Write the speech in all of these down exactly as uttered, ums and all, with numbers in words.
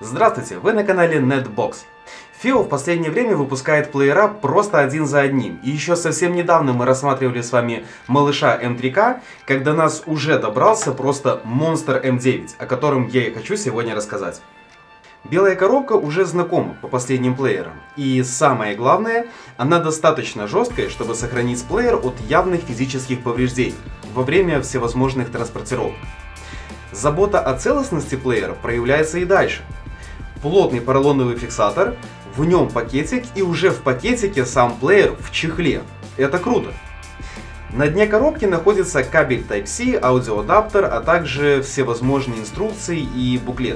Здравствуйте, вы на канале Netbox. фио в последнее время выпускает плеера просто один за одним. И еще совсем недавно мы рассматривали с вами малыша эм три ка, когда нас уже добрался просто монстр эм девять, о котором я и хочу сегодня рассказать. Белая коробка уже знакома по последним плеерам. И самое главное, она достаточно жесткая, чтобы сохранить плеер от явных физических повреждений во время всевозможных транспортировок. Забота о целостности плеера проявляется и дальше. Плотный поролоновый фиксатор, в нем пакетик, и уже в пакетике сам плеер в чехле. Это круто. На дне коробки находится кабель тайп си, аудиоадаптер, а также всевозможные инструкции и буклеты.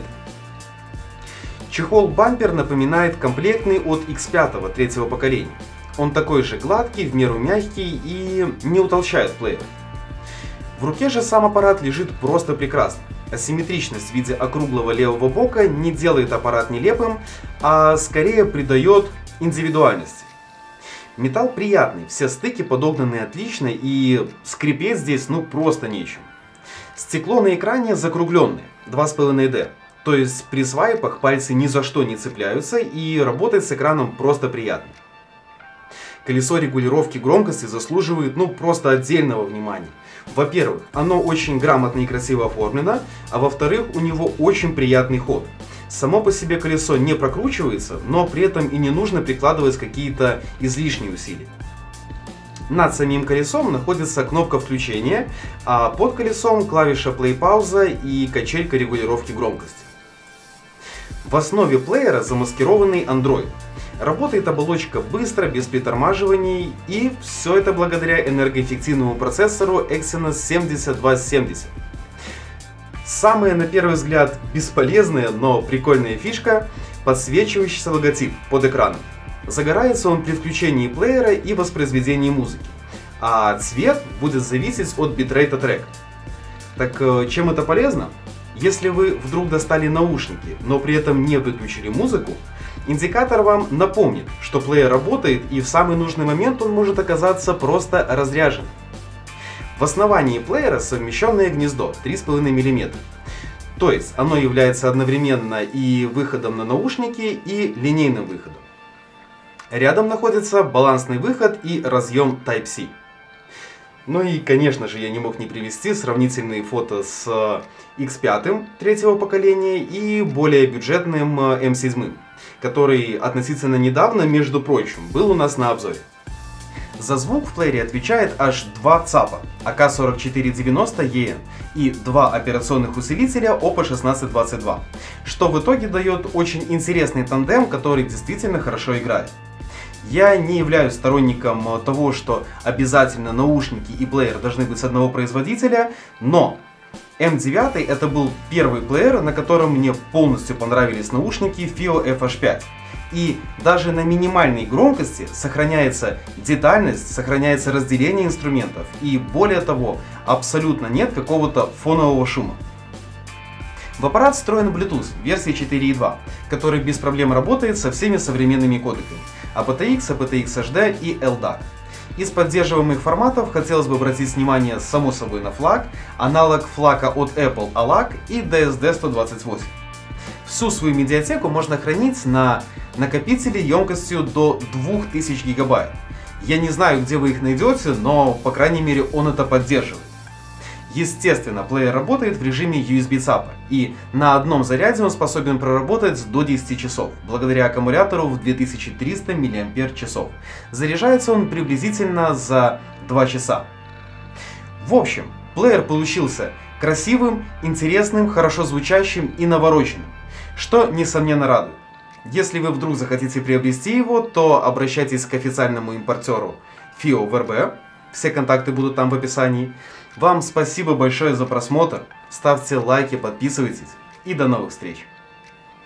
Чехол-бампер напоминает комплектный от икс пять третьего поколения. Он такой же гладкий, в меру мягкий и не утолщает плеер. В руке же сам аппарат лежит просто прекрасно. Асимметричность в виде округлого левого бока не делает аппарат нелепым, а скорее придает индивидуальности. Металл приятный, все стыки подогнаны отлично и скрипеть здесь ну просто нечем. Стекло на экране закругленное, два с половиной дэ, то есть при свайпах пальцы ни за что не цепляются и работать с экраном просто приятно. Колесо регулировки громкости заслуживает ну просто отдельного внимания. Во-первых, оно очень грамотно и красиво оформлено, а во-вторых, у него очень приятный ход. Само по себе колесо не прокручивается, но при этом и не нужно прикладывать какие-то излишние усилия. Над самим колесом находится кнопка включения, а под колесом клавиша плей-пауза и качелька регулировки громкости. В основе плеера замаскированный Android. Работает оболочка быстро, без притормаживаний, и все это благодаря энергоэффективному процессору Exynos семьдесят два семьдесят. Самая на первый взгляд бесполезная, но прикольная фишка – подсвечивающийся логотип под экраном. Загорается он при включении плеера и воспроизведении музыки, а цвет будет зависеть от битрейта трека. Так чем это полезно? Если вы вдруг достали наушники, но при этом не выключили музыку, индикатор вам напомнит, что плеер работает, и в самый нужный момент он может оказаться просто разряжен. В основании плеера совмещенное гнездо три с половиной миллиметра. То есть оно является одновременно и выходом на наушники, и линейным выходом. Рядом находится балансный выход и разъем тайп си. Ну и, конечно же, я не мог не привести сравнительные фото с икс пять третьего поколения и более бюджетным эм семь, который относительно недавно, между прочим, был у нас на обзоре. За звук в плеере отвечает аж два цапа а ка сорок четыре девяносто е эн и два операционных усилителя о пэ шестнадцать двадцать два, что в итоге дает очень интересный тандем, который действительно хорошо играет. Я не являюсь сторонником того, что обязательно наушники и плеер должны быть с одного производителя, но эм девять это был первый плеер, на котором мне полностью понравились наушники фио эф эйч пять. И даже на минимальной громкости сохраняется детальность, сохраняется разделение инструментов и, более того, абсолютно нет какого-то фонового шума. В аппарат встроен Bluetooth версии четыре и два, который без проблем работает со всеми современными кодеками эй пи ти экс, эй пи ти экс эйч ди и эл ди эй си. Из поддерживаемых форматов хотелось бы обратить внимание само собой на флаг, аналог флага от Apple алак и ди эс ди сто двадцать восемь. Всю свою медиатеку можно хранить на накопителе емкостью до двух тысяч гигабайт. Я не знаю, где вы их найдете, но по крайней мере он это поддерживает. Естественно, плеер работает в режиме ю эс би цапа, и на одном заряде он способен проработать до десяти часов, благодаря аккумулятору в две тысячи триста миллиампер-часов. Заряжается он приблизительно за два часа. В общем, плеер получился красивым, интересным, хорошо звучащим и навороченным, что несомненно радует. Если вы вдруг захотите приобрести его, то обращайтесь к официальному импортеру фио в эр бэ, все контакты будут там в описании. Вам спасибо большое за просмотр, ставьте лайки, подписывайтесь и до новых встреч!